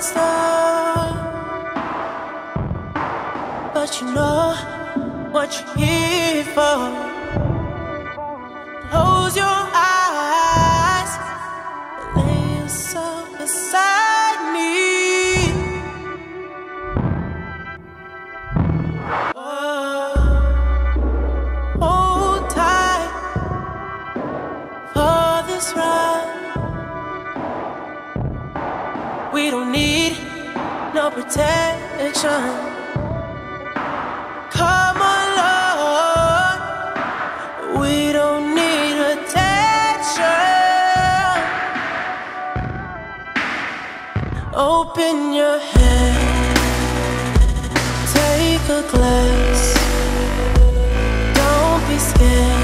star, but you know what you're here for. Close your eyes, lay yourself beside me. Hold tight for this ride. We don't need no protection. Come along, we don't need attention. Open your head, take a glass. Don't be scared.